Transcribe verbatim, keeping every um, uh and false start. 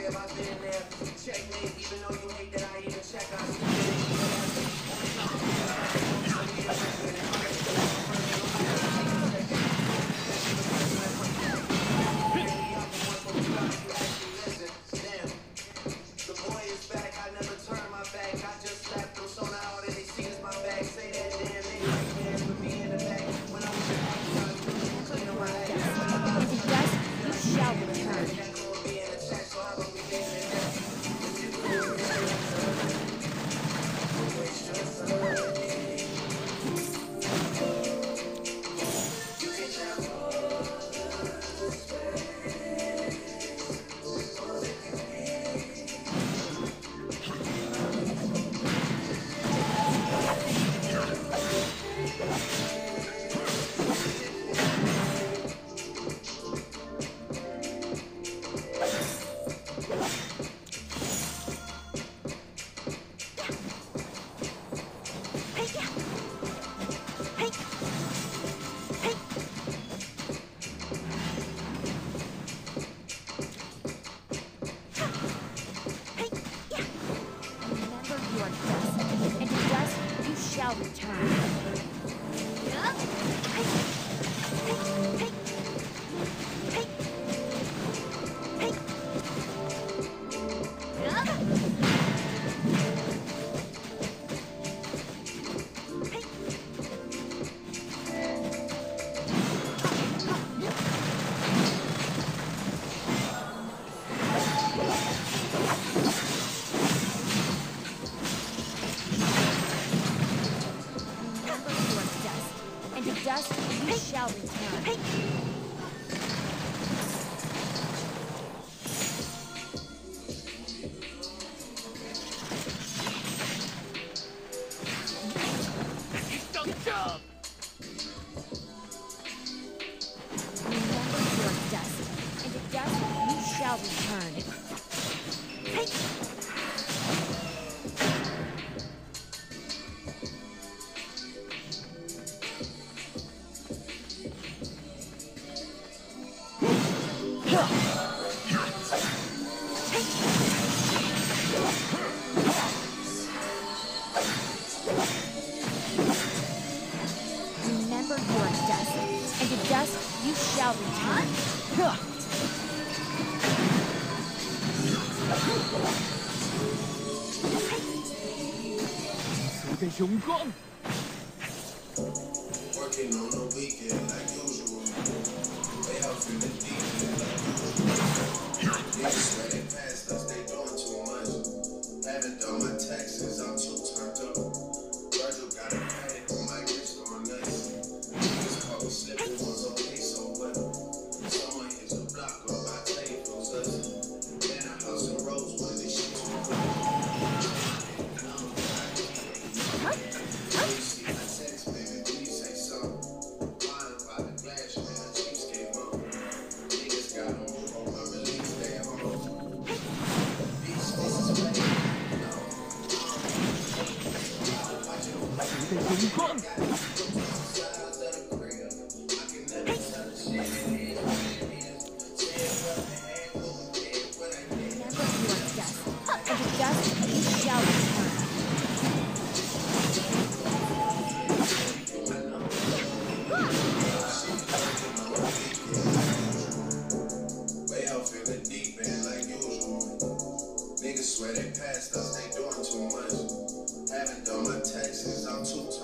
荣光。 Working on the weekend like usual. Way out in the deep end like usual. Niggas swear they passed us, they doing too much. Haven't done my taxes, I'm too turned up. Virgil got a paddock on my wrist going nuts. Niggas caught me slipping, was okay, so what? Someone hits a block up, I tell you those us. Then a house in Rosewood, this shit too quick. Swear they passed us, they doing too much. Haven't done my taxes, I'm too